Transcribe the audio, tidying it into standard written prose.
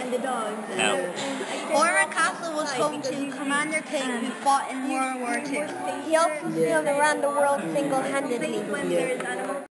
No. Oranmore Castle was home to Commander King, who fought in World War II. He also sailed around the world single-handedly.